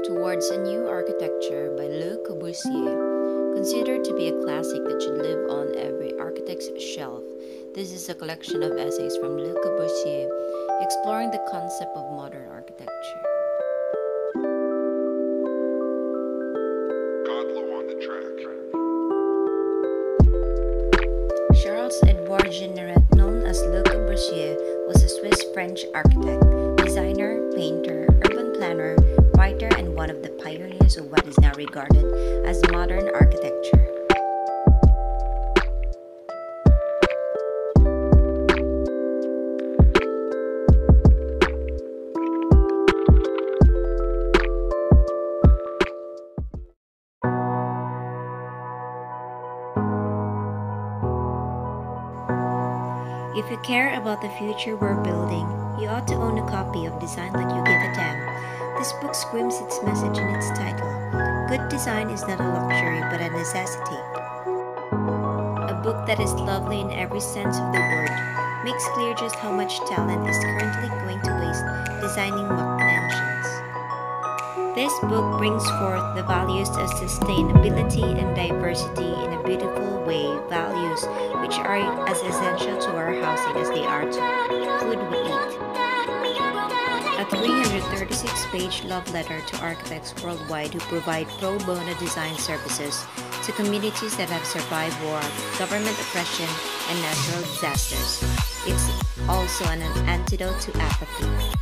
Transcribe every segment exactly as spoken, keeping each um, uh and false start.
Towards a New Architecture by Le Corbusier, considered to be a classic that should live on every architect's shelf. This is a collection of essays from Le Corbusier exploring the concept of modern architecture. Godlow on the track. Charles-Edouard Jeanneret, known as Le Corbusier, was a Swiss-French architect, designer, painter, urban planner, writer, and one of the pioneers of what is now regarded as modern architecture. If you care about the future we're building, you ought to own a copy of Design Like You Give a Damn. This book screams its message in its title. Good design is not a luxury but a necessity. A book that is lovely in every sense of the word, makes clear just how much talent is currently going to waste designing mock mansions. This book brings forth the values of sustainability and diversity in a beautiful way, values which are as essential to our housing as they are to food we eat. A three hundred thirty-six page love letter to architects worldwide who provide pro bono design services to communities that have survived war, government oppression, and natural disasters. It's also an antidote to apathy.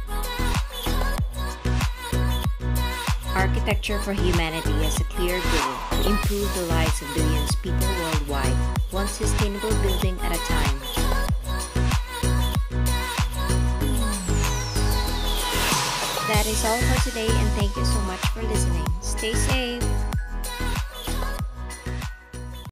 Architecture for Humanity has a clear goal to improve the lives of billions of people worldwide, one sustainable building at a time. That is all for today, and thank you so much for listening. Stay safe.